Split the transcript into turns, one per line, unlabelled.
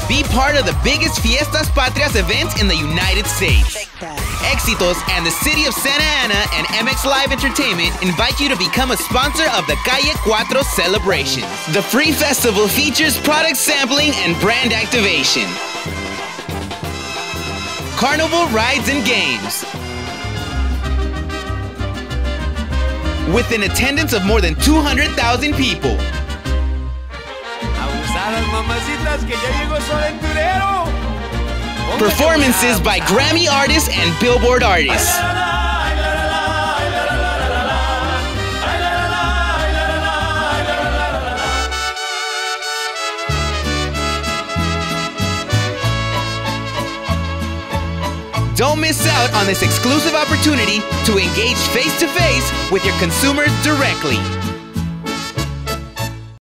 Be part of the biggest Fiestas Patrias event in the United States. Éxitos and the City of Santa Ana and MX Live Entertainment invite you to become a sponsor of the Calle Cuatro celebration. The free festival features product sampling and brand activation, carnival rides and games, with an attendance of more than 200,000 people.
Abusadas mamacitas que ya llegó su aventurero.
Performances by Grammy artists and Billboard artists. Don't miss out on this exclusive opportunity to engage face-to-face with your consumers directly.